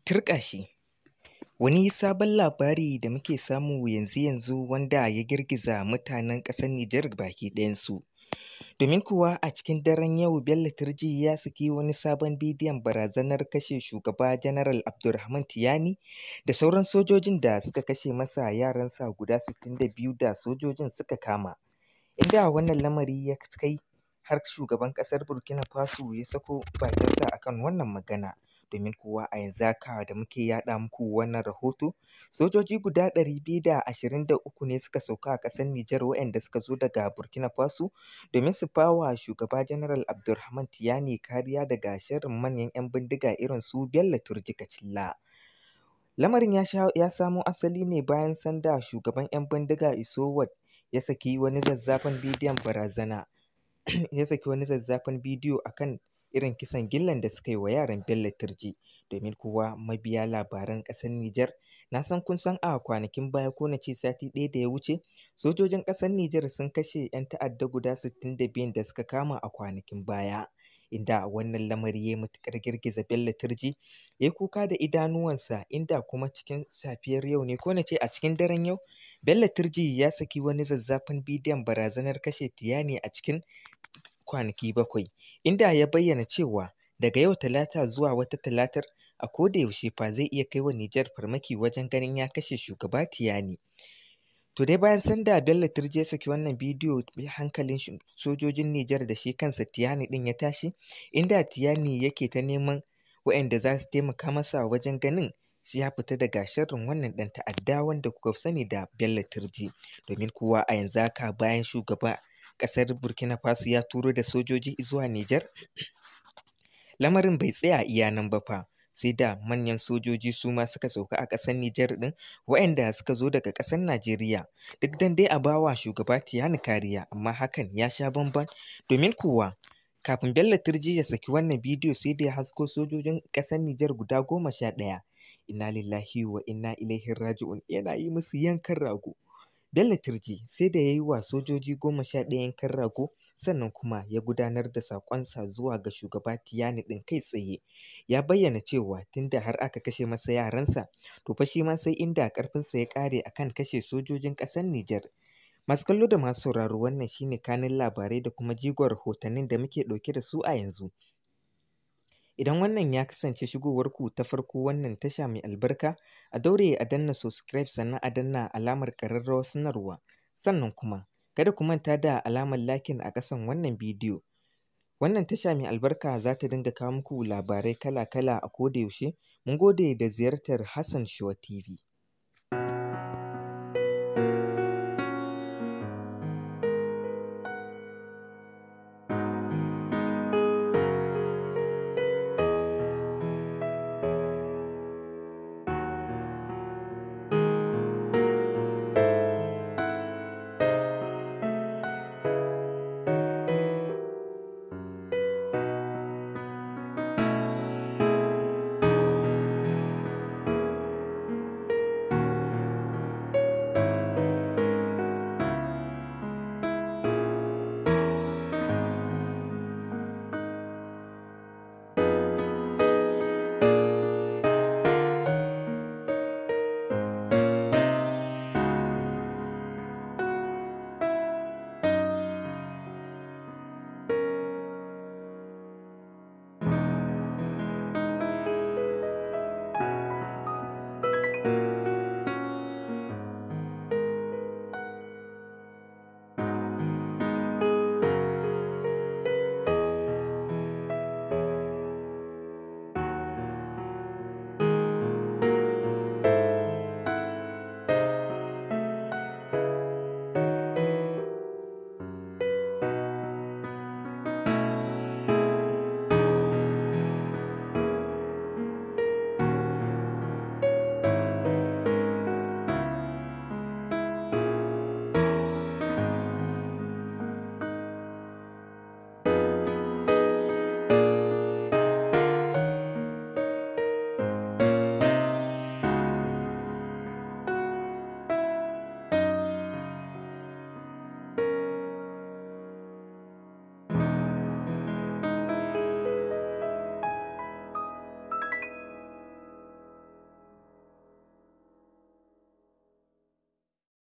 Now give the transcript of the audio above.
Turƙashi. Wani sabon labari da muke samu yanzu wanda ya girgiza mutanen ƙasar Nijar baki ɗayansu. Domin kuwa a cikin daren yau Bello Turji ya saki wani sabon bidiyon barazanar kashe shugaba Janaral Abdurrahman Tiyani da sauran sojojin da suka kashe masa yaransa guda 62 da sojojin suka kama. Inda wannan lamari ya kai har shugaban ƙasar Burkina Faso ya sako bakinsa akan wannan magana. Domin kuwa a yanzu haka da muke yaɗa muku wannan rahoto, sojoji guda 223 ne suka sauka a ƙasar Nijar waɗanda suka zo daga Burkina Faso domin su bawa shugaba Janaral Abdurrahman Tiyani kariya daga sharrin manyan 'yan bindiga irin su Bello Turji Kacalla. Lamarin ya samo asali ne bayan sanda shugaban 'yan bindiga Isowat ya saki wani zazzafan bidiyon barazana ya saki wani zazzafan bidiyo akan irin kisan gillan da suka yi wa yaran Bello Turji. Domin kuwa mabiya labaran ƙasar Nijar, na san kun san a kwanakin baya ko na ce sati ɗaya da ya wuce, sojojin ƙasar Nijar sun kashe 'yan ta'adda guda 62 da suka kama a kwanakin baya. Inda wannan lamari ya matuƙar girgiza Bello Turji, ya yi kuka da idanuwansa, inda kuma cikin safiyar yau ne ko na ce a cikin daren yau, Bello Turji ya saki wani zazzafan bidiyon barazanar kashe Tiyani a cikin kwanaki 7, inda ya bayyana cewa daga yau Talata zuwa wata Talatar a koda yaushe fa zai iya kai wa Nijar farmaki wajen ganin ya kashe shugaba Tiyani. To dai bayan sanda Bello Turji ya saki wannan bidiyo, hankalin sojojin Nijar da shi kansa Tiyani ɗin ya tashi, inda Tiyani yake ta neman waɗanda za su taimaka masa wajen ganin shi ya fita daga sharrin wannan ɗan ta'adda wanda kuka sani da Bello Turji. Domin kuwa a yanzu haka bayan shugaba ƙasar Burkina Faso ya turo da sojoji zuwa Nijar, lamarin bai tsaya iya nan ba fa, sai da manyan sojoji su ma suka sauka a ƙasar Nijar ɗin, waɗanda suka zo daga ƙasar Najeriya, duk dan dai a bawa shugaba Tiyani kariya, amma hakan ya sha bamban. Domin kuwa kafin Bello Turji ya saki wannan bidiyo sai da ya hasko sojojin ƙasar Nijar guda 11. Inna lillahi wa inna ilaihi raji'un, yana yi musu yankan rago. Bello Turji sai da ya yi wa sojoji 11 yankan rago, sannan kuma ya gudanar da saƙonsa zuwa ga shugaba Tiyani ɗin kai tsaye. Ya bayyana cewa tunda har aka kashe masa yaransa, to fa shi ma sai inda ƙarfinsa ya ƙare akan kashe sojojin ƙasar Nijar. Masu kallo da masu sauraro, wannan shine kanin labarai da kuma jigon rahotannin da muke ɗauke da su a yanzu. Idan wannan ya kasance shigowarku ta farko wannan tasha mai albarka, a daure a danna subscribe sannan a danna alamar ƙararrawar sanarwa. Sannan kuma kada ku manta da alamar lakin a ƙasan wannan bidiyo. Wannan tasha mai albarka za ta dinga kawo muku labarai kala-kala a koda yaushe. Mun gode da ziyartar Hassan Shuwa TV.